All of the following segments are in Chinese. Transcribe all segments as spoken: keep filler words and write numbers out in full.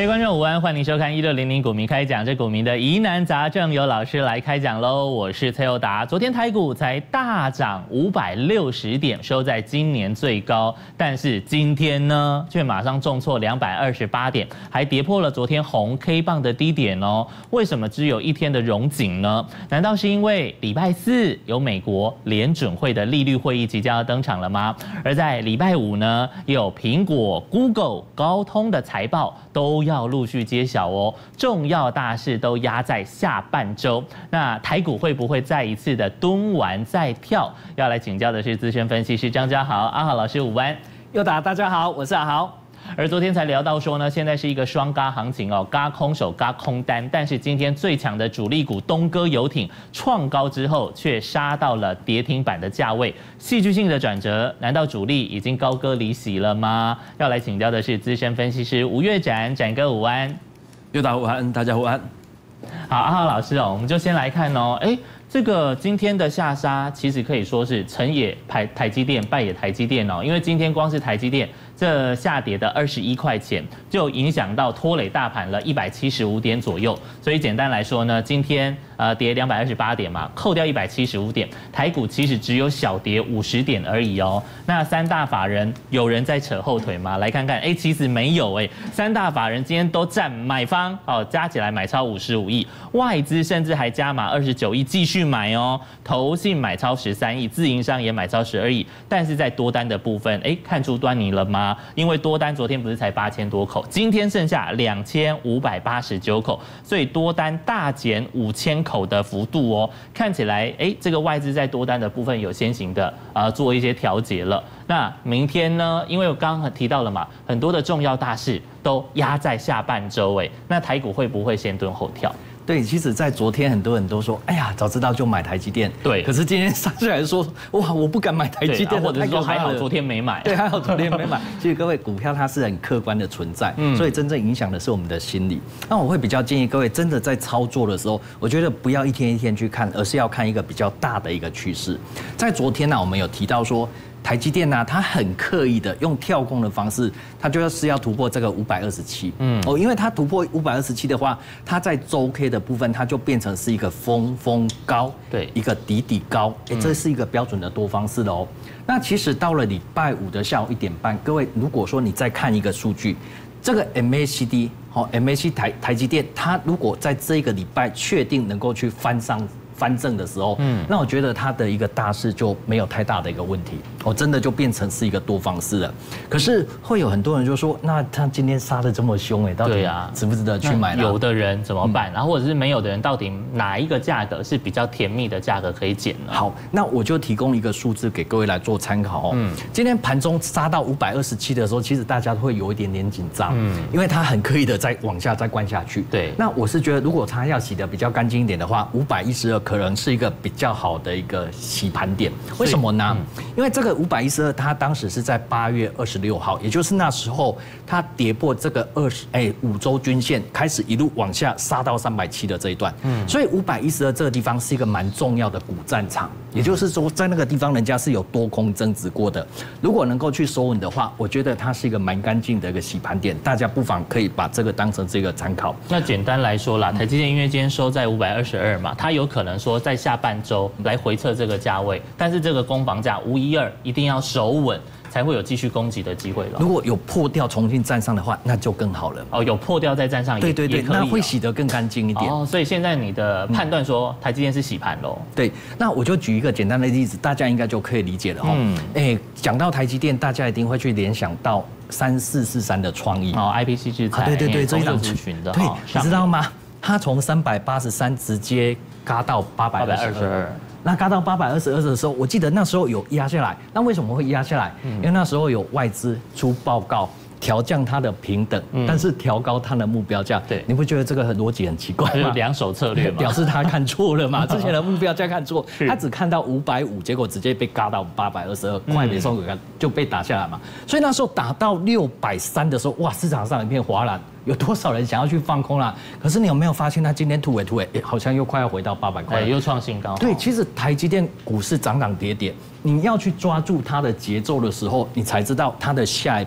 各位观众午安，欢迎收看一六零零股民开讲，这股民的疑难杂症由老师来开讲喽。我是蔡友达。昨天台股才大涨五百六十点，收在今年最高，但是今天呢，却马上重挫两百二十八点，还跌破了昨天红 K 棒的低点哦。为什么只有一天的荣景呢？难道是因为礼拜四有美国联准会的利率会议即将要登场了吗？而在礼拜五呢，也有苹果、Google、高通的财报都要陆续揭晓哦，重要大事都压在下半周。那台股会不会再一次的蹲完再跳？要来请教的是资深分析师张家豪，阿豪老师午安。 佑达大家好，我是阿豪。 而昨天才聊到说呢，现在是一个双軋行情哦，軋空手軋空单，但是今天最强的主力股东哥游艇创高之后，却杀到了跌停板的价位，戏剧性的转折，难道主力已经高歌离席了吗？要来请教的是资深分析师吴岳展，展哥午安。 佑达午安，大家午安。 好，阿豪老师哦，我们就先来看哦，哎。这个今天的下杀，其实可以说是成也台台积电，败也台积电哦。因为今天光是台积电这下跌的二十一块钱，就影响到拖累大盘了一百七十五点左右。所以简单来说呢，今天呃跌两百二十八点嘛，扣掉一百七十五点，台股其实只有小跌五十点而已哦。那三大法人有人在扯后腿吗？来看看，哎，其实没有哎，三大法人今天都占买方哦，加起来买超五十五亿，外资甚至还加码二十九亿，继续买哦，投信买超十三亿，自营商也买超十二亿，但是在多单的部分，哎，看出端倪了吗？因为多单昨天不是才八千多口，今天剩下两千五百八十九口，所以多单大减五千口的幅度哦，看起来，哎，这个外资在多单的部分有先行的呃做一些调节了。那明天呢？因为我刚刚提到了嘛，很多的重要大事都压在下半周，哎，那台股会不会先蹲后跳？ 对，其实，在昨天很多人都说，哎呀，早知道就买台积电。 对， 可是今天上去来说，哇，我不敢买台积电， 或者是说还好昨天没买。 对，还好昨天没买。其实各位，股票它是很客观的存在，嗯，所以真正影响的是我们的心理。那我会比较建议各位，真的在操作的时候，我觉得不要一天一天去看，而是要看一个比较大的一个趋势。在昨天呢，我们有提到说，台积电呢、啊，它很刻意的用跳空的方式，它就是要突破这个五百二十七。嗯，哦，因为它突破五百二十七的话，它在周 K 的部分，它就变成是一个峰峰高，对，一个底底高，哎，这是一个标准的多方式的哦。那其实到了礼拜五的下午一点半，各位如果说你再看一个数据，这个 M A C D， 好 ，M A C D 台台积电，它如果在这个礼拜确定能够去翻上。翻正的时候，嗯，那我觉得它的一个大势就没有太大的一个问题，哦，真的就变成是一个多方式了。可是会有很多人就说，那他今天杀得这么凶，哎，到底值不值得去买呢？ 有的人怎么办？然后或者是没有的人，到底哪一个价格是比较甜蜜的价格可以减呢？ 好，那我就提供一个数字给各位来做参考哦。嗯，今天盘中杀到五百二十七的时候，其实大家都会有一点点紧张，嗯，因为它很刻意的再往下再灌下去。对，那我是觉得，如果它要洗得比较干净一点的话，五百一十二。可能是一个比较好的一个洗盘点，为什么呢？因为这个五百一十二，它当时是在八月二十六号，也就是那时候它跌破这个二十哎五周均线，开始一路往下杀到三百七的这一段。嗯，所以五百一十二这个地方是一个蛮重要的股战场，也就是说在那个地方人家是有多空争执过的。如果能够去收稳的话，我觉得它是一个蛮干净的一个洗盘点，大家不妨可以把这个当成这个参考。 那简单来说啦，台积电因为今天收在五百二十二嘛，它有可能说在下半周来回测这个价位，但是这个攻防价无一二，一定要守稳，才会有继续攻击的机会了。 如果有破掉重新站上的话，那就更好了。 哦，有破掉再站上也，对对对， 那会洗得更干净一点。 哦，所以现在你的判断说台积电是洗盘喽？ 对，那我就举一个简单的例子，大家应该就可以理解了哈。嗯，哎，讲到台积电，大家一定会去联想到三四四三的创意。 哦 ，I P C 制裁， 对对对，这一档族群的， 对，你知道吗？它从三百八十三直接嘎到八百二十二。那嘎到八百二十二的时候，我记得那时候有压下来。那为什么会压下来？因为那时候有外资出报告调降它的平等，但是调高它的目标价。对，你不觉得这个逻辑很奇怪吗？ 就是两手策略嘛， 表示他看错了嘛。之前的目标价看错，他只看到五百五，结果直接被嘎到八百二十二，快没送给就被打下来嘛。所以那时候打到六百三的时候，哇，市场上一片哗然。有多少人想要去放空啦？可是你有没有发现，它今天突围突围，哎，好像又快要回到八百块， 又创新高。 对，其实台积电股市涨涨跌跌，你要去抓住它的节奏的时候，你才知道它的下一步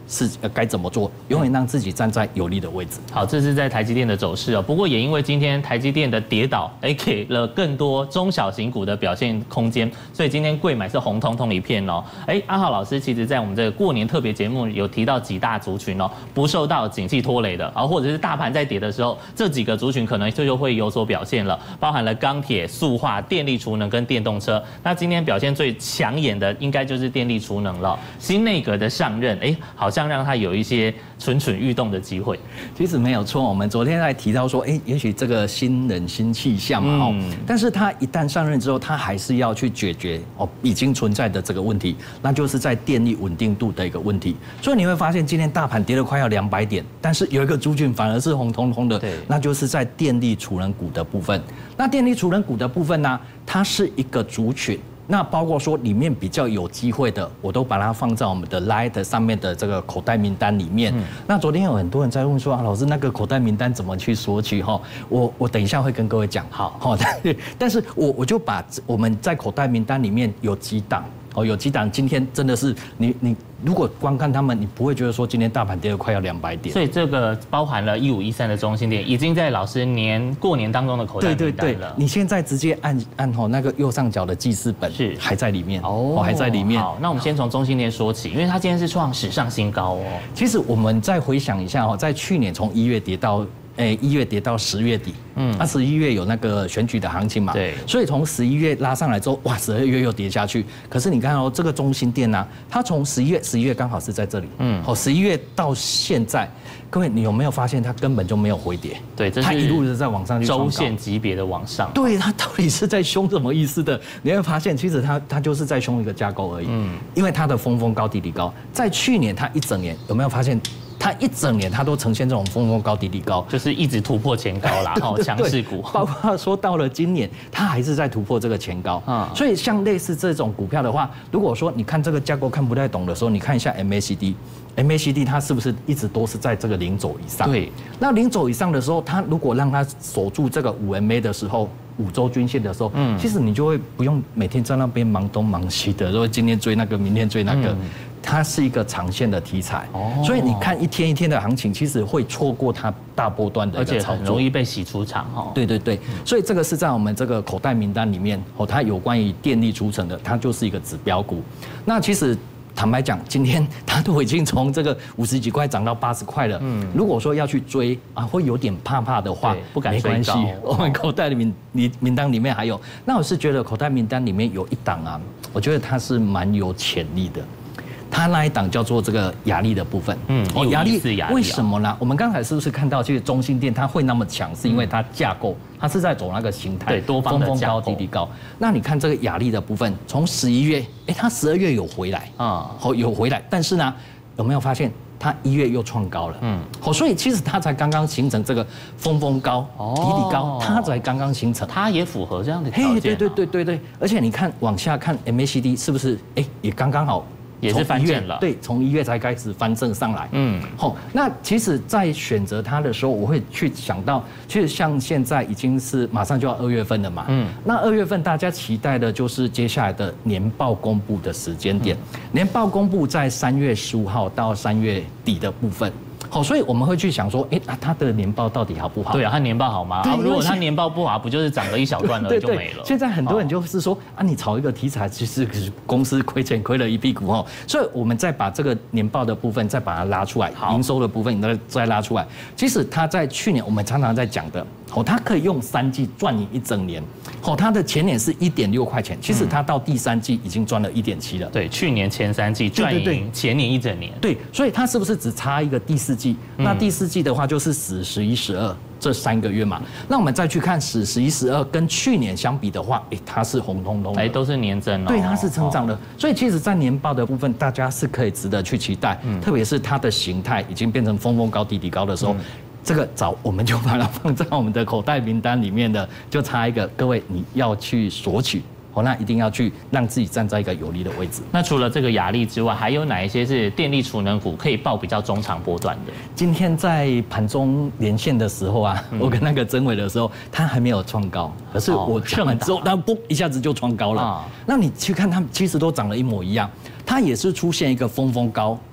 是该怎么做，永远让自己站在有利的位置。 好，这是在台积电的走势哦。不过也因为今天台积电的跌倒，哎，给了更多中小型股的表现空间，所以今天贵买是红彤彤一片哦。哎，阿浩老师其实在我们这个过年特别节目有提到几大族群哦，不受到景气拖累的，啊，或者是大盘在跌的时候，这几个族群可能就就会有所表现了，包含了钢铁、塑化、电力储能跟电动车。那今天表现最抢眼的应该就是电力储能了。新内阁的上任，哎，好像让他有一些蠢蠢欲动的机会。 其实没有错，我们昨天在提到说，哎，也许这个新人新气象嘛，哦、嗯，但是他一旦上任之后，他还是要去解决哦已经存在的这个问题，那就是在电力稳定度的一个问题。所以你会发现，今天大盘跌了快要两百点，但是有一个族群反而是红彤彤的，那就是在电力储能股的部分。那电力储能股的部分呢，它是一个族群。那包括说里面比较有机会的，我都把它放在我们的 Light 上面的这个口袋名单里面。嗯、那昨天有很多人在问说啊，老师那个口袋名单怎么去索取哈？我我等一下会跟各位讲。好，好，但是我我就把我们在口袋名单里面有几档。哦，有几档今天真的是你你如果光看他们，你不会觉得说今天大盘跌了快要两百点。 所以这个包含了一五一三的中心店，已经在老师年过年当中的口袋名单了。对对对， 你现在直接按按吼那个右上角的记事本是还在里面哦，还在里面。 好，那我们先从中心店说起，因为它今天是创史上新高哦。 其实我们再回想一下哦，在去年从一月跌到。诶，一月跌到十月底，嗯，那十一月有那个选举的行情嘛， 对， 所以从十一月拉上来之后，哇，十二月又跌下去。可是你看哦，这个中心店呢、啊，它从十一月，十一月刚好是在这里，嗯，好，十一月到现在，各位你有没有发现它根本就没有回跌？ 对， 它一路是在往上去周线级别的往上。 对，它到底是在凶什么意思的？你会发现，其实它它就是在凶一个架构而已，嗯，因为它的峰峰高低低高，在去年它一整年有没有发现？它一整年它都呈现这种峰峰高低低高， 就是一直突破前高啦，哦，强势股。 包括说到了今年，它还是在突破这个前高啊。所以像类似这种股票的话，如果说你看这个架构看不太懂的时候，你看一下 M A C D。M A C D 它是不是一直都是在这个零轴以上？ 对。 那零轴以上的时候，它如果让它守住这个五 M A 的时候，五周均线的时候，嗯，其实你就会不用每天在那边忙东忙西的，说今天追那个，明天追那个。嗯，它是一个长线的题材，哦，所以你看一天一天的行情，其实会错过它大波段的一个操作，而且很容易被洗出场哦。 对对对，所以这个是在我们这个口袋名单里面哦，它有关于电力储存的，它就是一个指标股。那其实坦白讲，今天它都已经从这个五十几块涨到八十块了。嗯，如果说要去追啊，会有点怕怕的话， 不敢没关系，我们口袋的名名名单里面还有。那我是觉得口袋名单里面有一档啊，我觉得它是蛮有潜力的。它那一档叫做这个亚力的部分，嗯，哦，亚力为什么呢？我们刚才是不是看到，其实中心店它会那么强，是因为它架构，它是在走那个形态， 对，多方的架构， 峰峰高，低低高。那你看这个亚力的部分，从十一月，哎，它十二月有回来啊，好有回来，但是呢，有没有发现它一月又创高了？嗯，好，所以其实它才刚刚形成这个峰峰高，低低高，它才刚刚形成， 它也符合这样的条件。 对对对对对，而且你看往下看 M A C D 是不是？哎，也刚刚好。 也是翻正了， 对，从一月才开始翻正上来。嗯，好，那其实，在选择它的时候，我会去想到，其实像现在已经是马上就要二月份了嘛。嗯，那二月份大家期待的就是接下来的年报公布的时间点。嗯、年报公布在三月十五号到三月底的部分。好，所以我们会去想说，哎，那它的年报到底好不好？ 对啊，它年报好吗？如果它年报不好，不就是涨了一小段了就没了？ 现在很多人就是说，啊，你炒一个题材，其实公司亏钱亏了一屁股哦。所以我们再把这个年报的部分再把它拉出来，营收的部分再再拉出来。其实它在去年我们常常在讲的，哦，它可以用三季赚你一整年。哦，它的前年是一点六块钱，其实它到第三季已经赚了一点七了。 对，去年前三季赚赢前年一整年。 对，所以它是不是只差一个第四季？那第四季的话就是十、十一、十二这三个月嘛。那我们再去看十、十一、十二跟去年相比的话，哎，它是红彤彤的， 哎，都是年增哦。 对，它是成长的。所以其实，在年报的部分，大家是可以值得去期待，特别是它的形态已经变成峰峰高、低低高的时候。这个早我们就把它放在我们的口袋名单里面的，就差一个，各位你要去索取。哦，那一定要去让自己站在一个有利的位置。 那除了这个亚力之外，还有哪一些是电力储能股可以报比较中长波段的？ 今天在盘中连线的时候啊，嗯、我跟那个曾伟的时候，它还没有创高，可是我讲完之后，它嘣一下子就创高了。哦、那你去看它们，其实都长得一模一样，它也是出现一个峰峰高。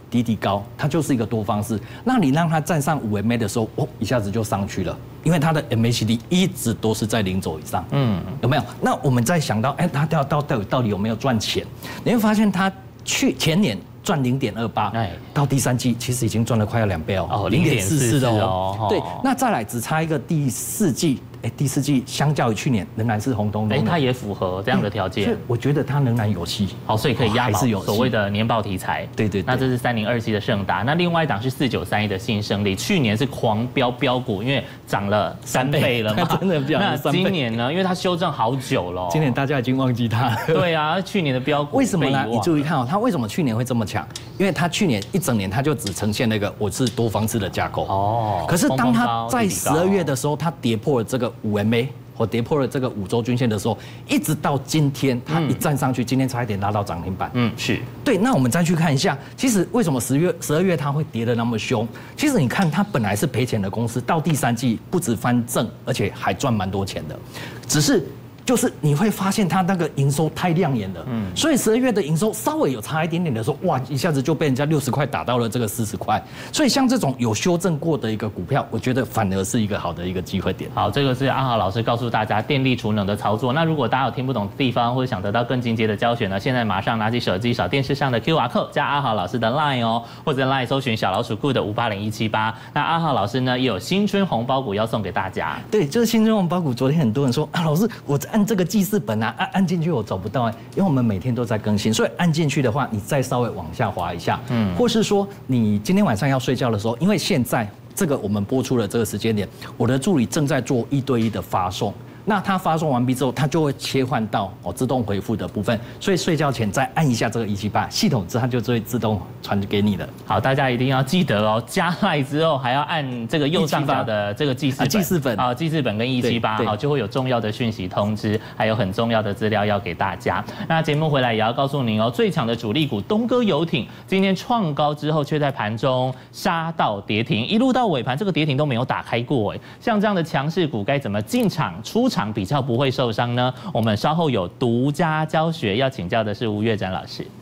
底底高，它就是一个多方式。那你让它站上五 M A 的时候，哦，一下子就上去了，因为它的 M A C D 一直都是在零轴以上，嗯，有没有？那我们再想到，哎，它到到到到底有没有赚钱？你会发现它去前年赚零点二八，到第三季其实已经赚了快要两倍哦，零点四四的哦。对，那再来只差一个第四季。哎，第四季相较于去年仍然是红彤彤， 哎，它也符合这样的条件， 我觉得它仍然有戏， 好，所以可以押宝所谓的年报题材。 对对， 那这是三零二七的盛达，那另外一档是四九三一的新胜利，去年是狂飙标股，因为涨了三倍了嘛， 真的飙了三倍。 那今年呢？因为它修正好久了， 今年大家已经忘记它了。 对啊，去年的标股为什么呢？你注意看哦，它为什么去年会这么强？因为它去年一整年它就只呈现那个我是多方式的架构哦，可是当它在十二月的时候，它跌破了这个五 M A。或跌破了这个五周均线的时候，一直到今天，它一站上去，今天差一点拉到涨停板。 嗯，是对。那我们再去看一下，其实为什么十月、十二月它会跌得那么凶？其实你看，它本来是赔钱的公司，到第三季不止翻正，而且还赚蛮多钱的，只是。就是你会发现它那个营收太亮眼了，嗯，所以十二月的营收稍微有差一点点的时候，哇，一下子就被人家六十块打到了这个四十块，所以像这种有修正过的一个股票，我觉得反而是一个好的一个机会点。 好，这个是阿豪老师告诉大家电力储能的操作。那如果大家有听不懂的地方，或者想得到更进阶的教学呢，现在马上拿起手机扫电视上的 Q R code， 加阿豪老师的 Line 哦，或者 Line 搜寻小老鼠 good 五八零一七八。那阿豪老师呢也有新春红包股要送给大家。 对，就是新春红包股。昨天很多人说啊，老师，我按这个记事本。按按进去我找不到哎，因为我们每天都在更新，所以按进去的话，你再稍微往下滑一下，嗯，或是说你今天晚上要睡觉的时候，因为现在这个我们播出的这个时间点，我的助理正在做一对一的发送。那它发送完毕之后，它就会切换到哦自动回复的部分，所以睡觉前再按一下这个一七八，系统之后它就会自动传给你的。 好，大家一定要记得哦，加赖之后还要按这个右上角的这个记事本， 记事本啊，记事本跟一七八，好，就会有重要的讯息通知，还有很重要的资料要给大家。那节目回来也要告诉您哦，最强的主力股东哥游艇今天创高之后，却在盘中杀到跌停，一路到尾盘这个跌停都没有打开过哎。像这样的强势股该怎么进场出场？场比较不会受伤呢？我们稍后有独家教学，要请教的是吴岳展老师。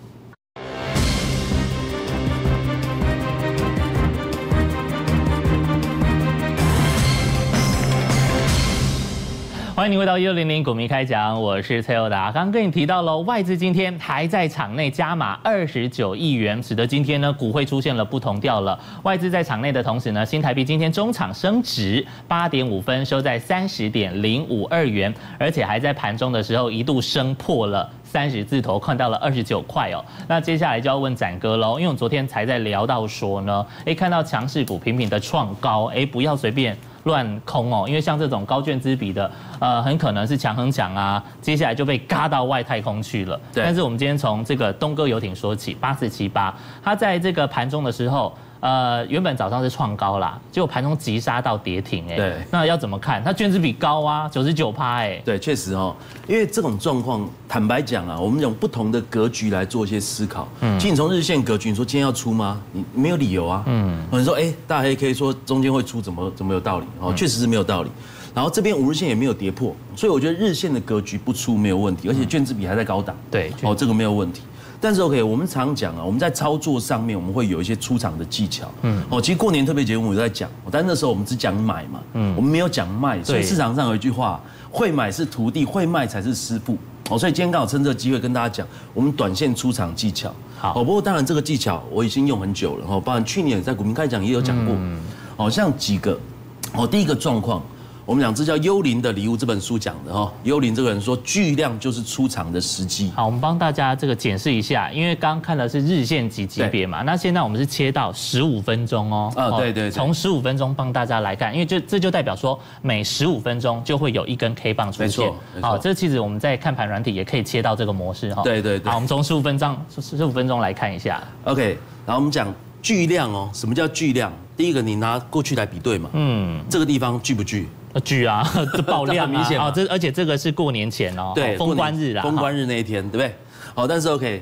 欢迎你回到一六零零股民开讲，我是蔡友达。刚刚跟你提到了，外资今天还在场内加码二十九亿元，使得今天呢股会出现了不同调了。外资在场内的同时呢，新台币今天中场升值八点五分，收在三十点零五二元，而且还在盘中的时候一度升破了三十字头，看到了二十九块哦。那接下来就要问展哥喽，因为我们昨天才在聊到说呢，哎，看到强势股频频的创高，哎，不要随便乱空哦，因为像这种高券资比的，呃，很可能是强很强啊，接下来就被嘎到外太空去了。但是我们今天从这个东哥游艇说起，八四七八，它在这个盘中的时候，呃，原本早上是创高啦，结果盘中急杀到跌停，哎， 对， 那要怎么看？它券资比高啊，九十九趴，哎， 对，确实哦，因为这种状况，坦白讲啊，我们用不同的格局来做一些思考。嗯，其实你从日线格局，你说今天要出吗？你没有理由啊。嗯，你说，哎，大黑 K 说中间会出，怎么怎么有道理？哦，确实是没有道理。然后这边五日线也没有跌破，所以我觉得日线的格局不出没有问题，而且券资比还在高档。 对， 哦，这个没有问题。但是 OK， 我们常讲啊，我们在操作上面我们会有一些出场的技巧。嗯，哦，其实过年特别节目我在讲，但那时候我们只讲买嘛，嗯，我们没有讲卖，所以市场上有一句话，会买是徒弟，会卖才是师傅。哦，所以今天刚好趁这个机会跟大家讲，我们短线出场技巧。好，哦，不过当然这个技巧我已经用很久了，哦，包含去年在股民开讲也有讲过。嗯，哦，像几个，哦，第一个状况。我们讲这叫《幽灵的礼物》这本书讲的哈，幽灵这个人说巨量就是出场的时机。 好，我们帮大家这个检视一下，因为刚刚看的是日线级级别嘛，那现在我们是切到十五分钟哦。 啊，对对， 从十五分钟帮大家来看，因为这这就代表说每十五分钟就会有一根 K 棒出现。好，这其实我们在看盘软体也可以切到这个模式哈。 对对对。 好，我们从十五分钟十五分钟来看一下。 OK， 然后我们讲巨量哦，什么叫巨量？第一个你拿过去来比对嘛，嗯，这个地方巨不巨？ 巨啊，这爆量明显啊！这而且这个是过年前哦， 对， 封关日啦， 封关日那一天，对不对？好，但是 OK，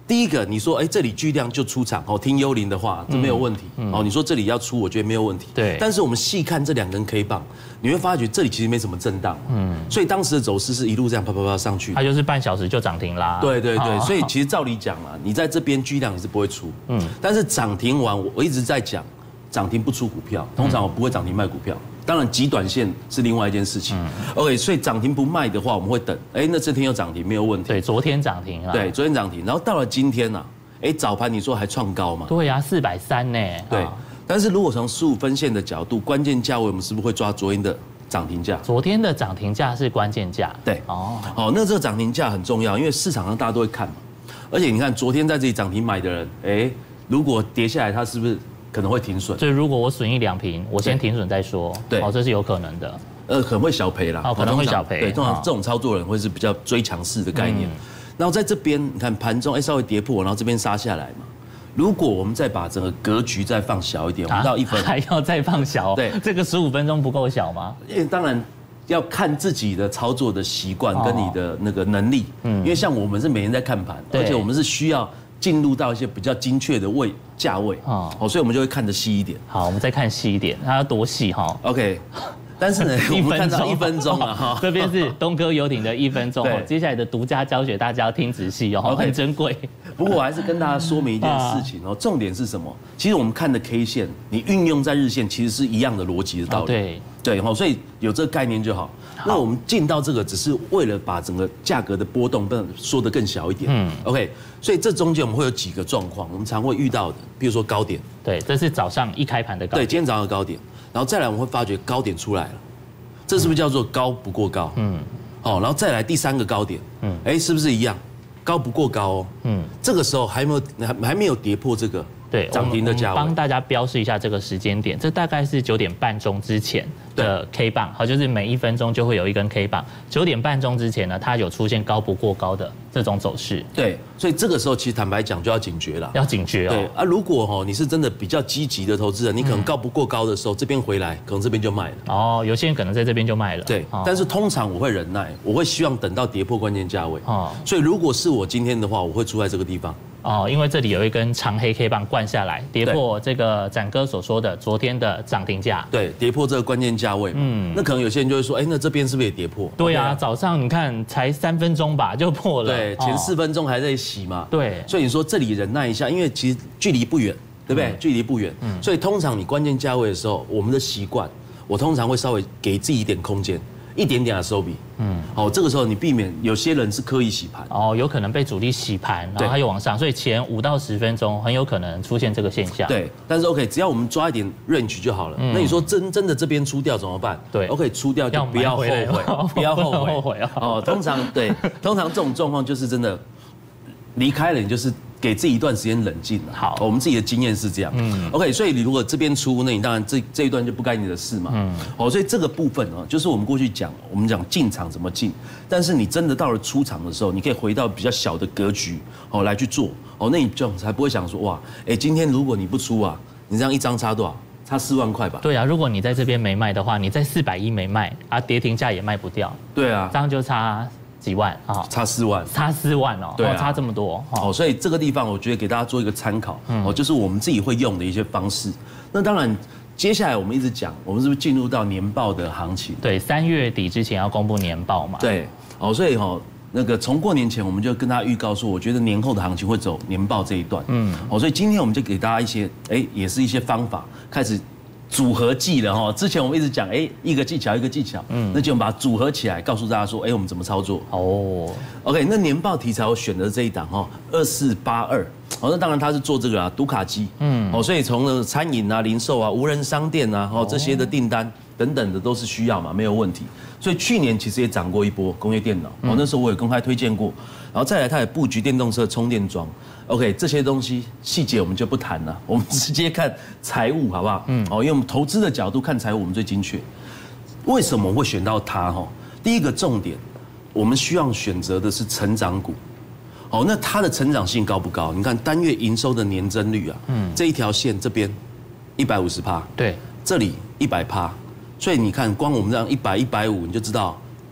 第一个，你说，哎，这里巨量就出场，哦，听幽灵的话，这没有问题。哦，你说这里要出，我觉得没有问题。 对。 但是我们细看这两根 K 棒，你会发觉这里其实没什么震荡。嗯。所以当时的走势是一路这样啪啪啪上去。 它就是半小时就涨停啦。 对对对，所以其实照理讲嘛，你在这边巨量你是不会出。嗯。但是涨停完，我我一直在讲，涨停不出股票，通常我不会涨停卖股票。当然，极短线是另外一件事情。OK， 所以涨停不卖的话，我们会等。哎，那这天又涨停，没有问题。 对，昨天涨停啊。 对，昨天涨停，然后到了今天呢？哎，早盘你说还创高嘛？ 对呀，四百三呢。 对，但是如果从十五分线的角度，关键价位我们是不是会抓昨天的涨停价？ 昨天的涨停价是关键价。 对，哦，好，那这个涨停价很重要，因为市场上大家都会看嘛。而且你看，昨天在这里涨停买的人，哎，如果跌下来，他是不是可能会停损？ 所以如果我损益两平，我先停损再说。对，哦，这是有可能的。 呃，可能会小赔啦。 哦，可能会小赔。 对，通常这种操作人会是比较追强势的概念。然后在这边，你看盘中哎稍微跌破，然后这边杀下来嘛。如果我们再把整个格局再放小一点，我们到一分还要再放小，对，这个十五分钟不够小吗？ 因为当然要看自己的操作的习惯跟你的那个能力，嗯，因为像我们是每天在看盘，而且我们是需要进入到一些比较精确的位价位，哦，所以我们就会看得细一点。 好，我们再看细一点，它要多细哈 ？OK。但是呢，我们看到一分钟啊，哈， 这边是东哥游艇的一分钟，接下来的独家教学大家要听仔细哦，很珍贵。 不过我还是跟大家说明一件事情哦，重点是什么？其实我们看的 K 线，你运用在日线其实是一样的逻辑的道理。对对哈，所以有这个概念就好。那我们进到这个，只是为了把整个价格的波动缩得更小一点。嗯 ，OK， 所以这中间我们会有几个状况，我们常会遇到的，比如说高点。 对，这是早上一开盘的高点。 对，今天早上的高点。然后再来，我们会发觉高点出来了，这是不是叫做高不过高？嗯，好，然后再来第三个高点，嗯，哎，是不是一样？高不过高哦，嗯，这个时候还没有还还没有跌破这个对涨停的价位。 帮大家标示一下这个时间点，这大概是九点半钟之前的 K 棒，好，就是每一分钟就会有一根 K 棒。九点半钟之前呢，它有出现高不过高的这种走势。 对，所以这个时候其实坦白讲就要警觉了， 要警觉哦。 对啊，如果哈你是真的比较积极的投资人，你可能高不过高的时候，这边回来可能这边就卖了。 哦，有些人可能在这边就卖了。 对，但是通常我会忍耐，我会希望等到跌破关键价位。哦，所以如果是我今天的话，我会出在这个地方。 哦，因为这里有一根长黑 K 棒灌下来，跌破这个展哥所说的昨天的涨停价。 对，跌破这个关键价位。嗯，那可能有些人就会说，哎，那这边是不是也跌破？ 对啊，早上你看才三分钟吧就破了。 对，前四分钟还在洗嘛。 对， 所以你说这里忍耐一下，因为其实距离不远，对不对？距离不远。嗯。所以通常你关键价位的时候，我们的习惯，我通常会稍微给自己一点空间。一点点的收笔，嗯，好，这个时候你避免有些人是刻意洗盘， 哦，有可能被主力洗盘，然后它又往上，所以前五到十分钟很有可能出现这个现象。 对，但是 OK， 只要我们抓一点 range 就好了。那你说真真的这边出掉怎么办？ 对 ，OK， 出掉就不要后悔，不要后悔，后悔哦。通常对，通常这种状况就是真的离开了，你就是给自己一段时间冷静了。 好， 我们自己的经验是这样。嗯 ，OK， 所以你如果这边出，那你当然这这一段就不该你的事嘛。嗯，哦，所以这个部分哦，就是我们过去讲，我们讲进场怎么进，但是你真的到了出场的时候，你可以回到比较小的格局哦来去做哦，那你就才不会想说哇，哎，今天如果你不出啊，你这样一张差多少？差四万块吧。 对啊，如果你在这边没卖的话，你在四百一没卖啊，跌停价也卖不掉。 对啊， 这样就差几万啊， 差四万， 差四万哦， 对、啊， 差这么多哦，所以这个地方我觉得给大家做一个参考，哦，就是我们自己会用的一些方式。那当然，接下来我们一直讲，我们是不是进入到年报的行情？ 对，三月底之前要公布年报嘛。 对，哦，所以哈，那个从过年前我们就跟大家预告说，我觉得年后的行情会走年报这一段，嗯，哦，所以今天我们就给大家一些，哎，也是一些方法，开始组合技了哈。之前我们一直讲，哎，一个技巧一个技巧，嗯，那就我们把它组合起来，告诉大家说，哎，我们怎么操作？哦 ，OK， 那年报题材我选的这一档哈，二四八二，哦，那当然他是做这个啊，读卡机，嗯，哦，所以从了餐饮啊、零售啊、无人商店啊，哦这些的订单等等的都是需要嘛，没有问题。所以去年其实也涨过一波工业电脑，哦，那时候我也公开推荐过，然后再来它也布局电动车充电桩。OK， 这些东西细节我们就不谈了，我们直接看财务好不好？嗯，哦，因为我们投资的角度看财务我们最精确。为什么我会选到它？哈，第一个重点，我们需要选择的是成长股。哦，那它的成长性高不高？你看单月营收的年增率啊，嗯，这一条线这边一百五十趴， 对， 这里一百趴，所以你看光我们这样一百一百五，你就知道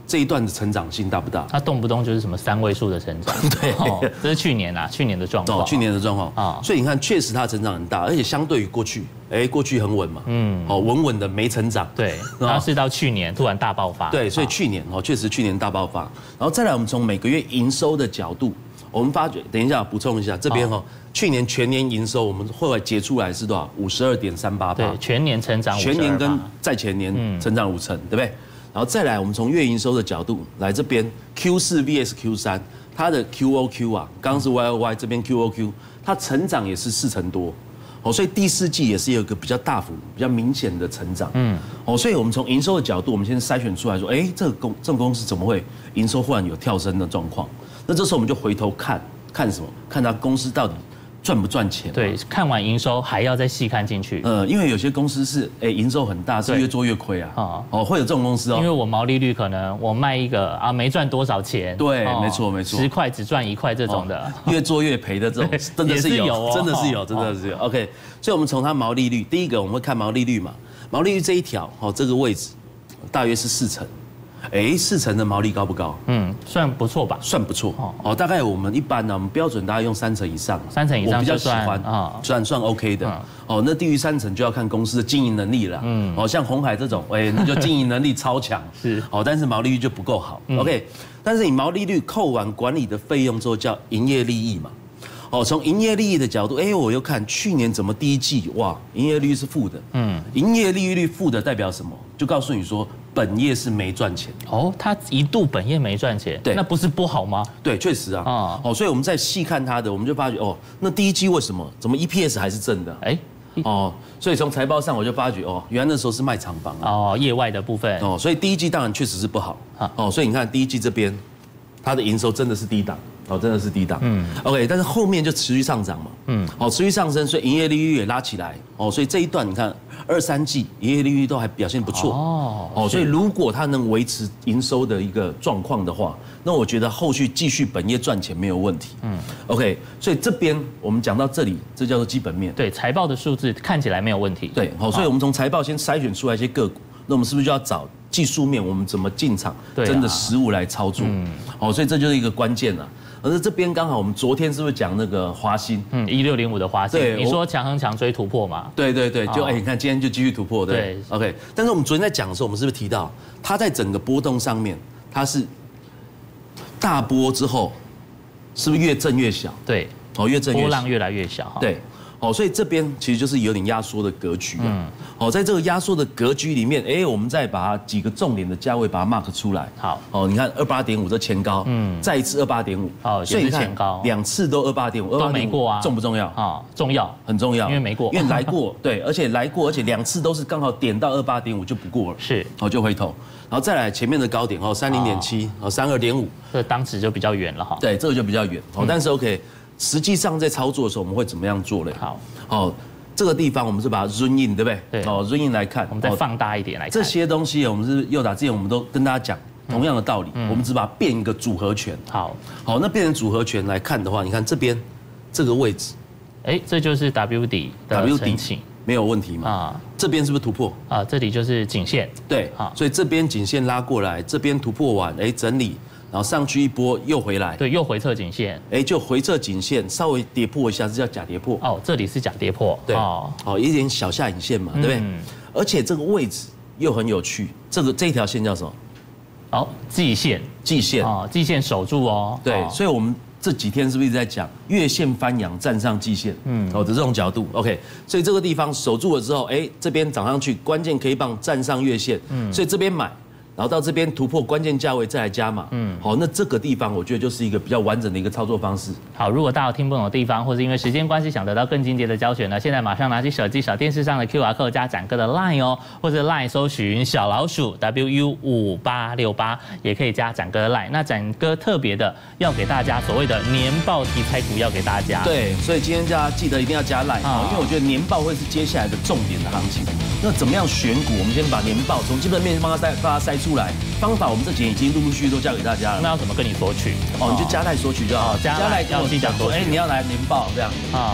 这一段的成长性大不大？ 它动不动就是什么三位数的成长， 对， 这是去年啊，去年的状况， 哦，去年的状况啊，所以你看，确实它成长很大，而且相对于过去，哎，过去很稳嘛，嗯，哦，稳稳的没成长， 对，然后是到去年突然大爆发， 对，所以去年哦，确实去年大爆发，然后再来我们从每个月营收的角度，我们发觉，等一下补充一下，这边哦，去年全年营收我们后来结出来是多少？五十二点三八， 对，全年成长， 全年跟在前年成长五成，对不对？然后再来，我们从月营收的角度来这边 Q 四 vs Q 三，它的 Q O Q 啊，刚刚是 Y O Y， 这边 Q O Q， 它成长也是四成多，哦，所以第四季也是有一个比较大幅、比较明显的成长，嗯，哦，所以我们从营收的角度，我们先筛选出来说，哎，这个公这个公司怎么会营收忽然有跳升的状况？那这时候我们就回头看看什么？看它公司到底赚不赚钱？ 对，看完营收还要再细看进去。 呃，因为有些公司是哎营收很大，是越做越亏啊。啊，哦，会有这种公司哦。 因为我毛利率可能我卖一个啊没赚多少钱。 对，没错没错。 十块只赚一块这种的， 越做越赔的这种，真的是有，真的是有，真的是有。OK， 所以我们从它毛利率，第一个我们会看毛利率嘛，毛利率这一条哦这个位置大约是四成。哎，四成的毛利高不高？ 嗯，算不错吧？ 算不错哦。大概我们一般呢，我们标准大概用三成以上， 三成以上我比较喜欢啊，算算 OK 的。哦，那低于三成就要看公司的经营能力了。嗯，哦，像鸿海这种，哎，那就经营能力超强，是哦，但是毛利率就不够好。OK， 但是你毛利率扣完管理的费用之后，叫营业利益嘛。哦，从营业利益的角度，哎，我又看去年怎么第一季哇，营业利率是负的。嗯，营业利率负的代表什么？就告诉你说，本业是没赚钱。 哦，它一度本业没赚钱，对，那不是不好吗？ 对，确实啊。啊，哦，所以我们再细看它的，我们就发觉哦，那第一季为什么怎么 E P S 还是正的？哎，哦，所以从财报上我就发觉哦，原来那时候是卖厂房啊。 哦，业外的部分。哦， 所以第一季当然确实是不好。哦，所以你看第一季这边，它的营收真的是低档。哦，真的是低档，嗯 ，OK， 但是后面就持续上涨嘛，嗯，哦，持续上升，所以营业利率也拉起来，哦，所以这一段你看二三季营业利率都还表现不错，哦，哦，所以如果它能维持营收的一个状况的话，那我觉得后续继续本业赚钱没有问题，嗯 ，OK， 所以这边我们讲到这里，这叫做基本面， 对，财报的数字看起来没有问题， 对，好，所以我们从财报先筛选出来一些个股，那我们是不是就要找技术面，我们怎么进场，真的实物来操作，嗯，哦，所以这就是一个关键了。而是这边刚好，我们昨天是不是讲那个华兴？ 嗯，一六零五的华兴。对，你说强横强追突破嘛？ 对对对，就哎，你看今天就继续突破，对。对 OK， 但是我们昨天在讲的时候，我们是不是提到它在整个波动上面，它是大波之后，是不是越震越小？ 对， 哦，越震越小， 波浪越来越小。 对。哦，所以这边其实就是有点压缩的格局啊。哦，在这个压缩的格局里面，哎，我们再把它几个重点的价位把它 mark 出来。 好， 哦，你看二八点五这前高，嗯，再一次二八点五， 哦，也是前高， 两次都二八点五， 都没过啊， 重不重要？ 啊，重要， 很重要， 因为没过， 因为来过，对，而且来过，而且两次都是刚好点到二八点五就不过了， 是， 哦，就回头，然后再来前面的高点，哦，三零点七，哦，三二点五， 这当时就比较远了哈。 对，这个就比较远，哦，但是 OK。实际上在操作的时候，我们会怎么样做嘞？ 好， 哦，这个地方我们是把它 zoom in， 对不对？ 对。 哦 ，zoom in 来看， 我们再放大一点来看。 这些东西我们是佑达之前我们都跟大家讲同样的道理，我们只把它变一个组合拳。 好， 好，那变成组合拳来看的话，你看这边这个位置， 哎，这就是 W 底的 W 底没有问题嘛？啊，这边是不是突破？ 啊，这里就是颈线。 对，好，所以这边颈线拉过来，这边突破完，哎，整理。然后上去一波又回来， 对，又回测颈线， 哎，就回测颈线，稍微跌破一下，这叫假跌破。 哦，这里是假跌破， 对，哦，哦，一点小下影线嘛，对不对？嗯。而且这个位置又很有趣，这个这条线叫什么？ 哦，季线， 季线， 哦，季线守住哦。 对，所以我们这几天是不是一直在讲月线翻阳站上季线？嗯，哦的这种角度 ，OK， 所以这个地方守住了之后，哎，这边涨上去，关键 K 棒站上月线，嗯，所以这边买。然后到这边突破关键价位再来加码，嗯，好，那这个地方我觉得就是一个比较完整的一个操作方式。 好，如果大家有听不懂的地方，或是因为时间关系想得到更精简的教学呢，现在马上拿起手机扫电视上的 Q R code 加展哥的 Line 哦，或者 Line 搜寻小老鼠 W U 五八六八，也可以加展哥的 Line。那展哥特别的要给大家所谓的年报题材股要给大家。 对，所以今天大家记得一定要加 Line 啊，因为我觉得年报会是接下来的重点的行情。那怎么样选股？我们先把年报从基本面帮它筛，帮它筛出来。方法我们这几天已经陆陆续续都教给大家了。 那要怎么跟你索取？ 哦，你就加赖索取就好。 加赖要记讲说， 哎，你要来年报这样啊，